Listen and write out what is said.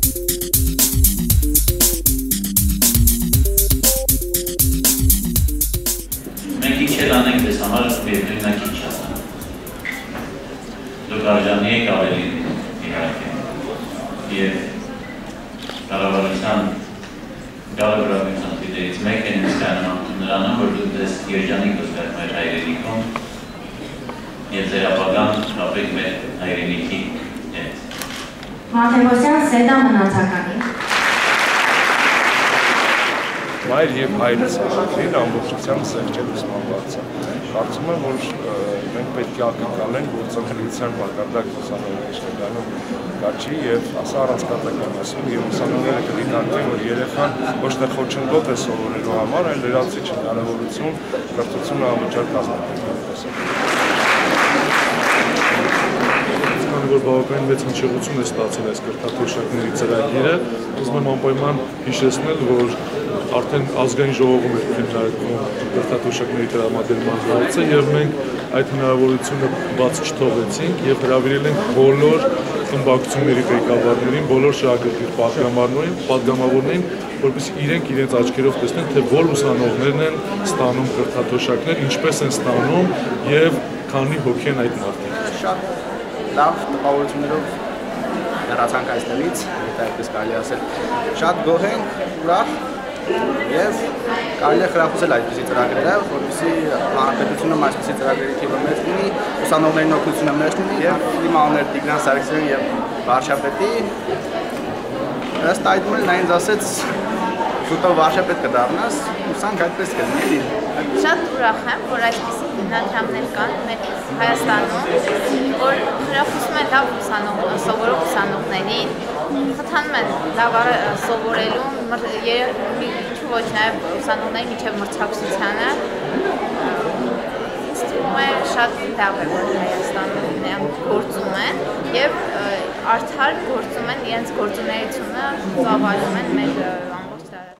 Մենք ինչ էլ անենք դες համար վերնույնակ ինչ ասան։ Դուք արժանի եք ավելի իհարկե և կառավարության գալը դիտերից մեկ են նրանում, որ դուք դες երջանիկ զգաք մեր հայրենիքում և ձեր ապագան կապեք մեր հայրենիքի հետ։ Մաթևոսյան Սեդա մնացականի Մայր և հայրս արակին ամբողջությամբ սեղջել ուսմանված է։ Կարծում եմ, որ մենք պետք է ակնկալենք, որ ծնխրիության մակարդակ ուսանողներում կաչի և ասա առանցքատական ասում և ուսանողները կդիտարկեն, որ երեխան ոչ թե խոչընդոտ է սովորելու համար, այլ լրացիչ հնարավորություն կրթությունը անվճար կազմակերպելու որ բավականին մեծ հնչեղություն է ստացել այս կրթաթոշակների ծրագիրը, ուզում եմ անպայման հիշեցնել, որ արդեն ազգային ժողովում էր քննարկվում կրթաթոշակների տրամադրման հարցը եւ մենք այդ հնարավորությունը բաց չթողեցինք եւ հրավիրել ենք բոլոր խմբակցությունների ղեկավարներին, բոլոր շահագրգիռ պատգամավորներին, որպեսզի իրենք իրենց աչքերով տեսնեն, թե որ ուսանողներն են ստանում կրթաթոշակներ, ինչպես են ստանում եւ քանի հոգի են այդ մարդիկ։ Լավ տպավորություններով հեռացանք այստեղից, եթե այդպես կարելի ասել, շատ գոհ ենք, ուրախ և կարելի է խրախուսել այդպիսի ծրագրերը, որպեսզի հանրապետությունում այսպիսի ծրագրերի թիվը մեծ լինի, ուսանողներին օգնությունը մեծ լինի և իմ անունը Տիգրան Սարգսյան և վարչապետի ըստ այդմ էլ նա ինձ ասեց շուտով վարչապետ կդառնաս, ուսանք այդպես կլինի։ Շատ ուրախ եմ, որ այսպիսի հիմնադրամներ կան մեր Հայաստանում, որ խրախուսում են լավ սովորող ուսանողներին, խթանում են լավ սովորելու, ինչու ոչ նաև ուսանողների միջև մրցակցությանը։ Ինձ թվում է շատ լավ է, որ Հայաստանում նրանք գործում են և արդար գործում են, իրենց գործունեությունը ծավալում են մեր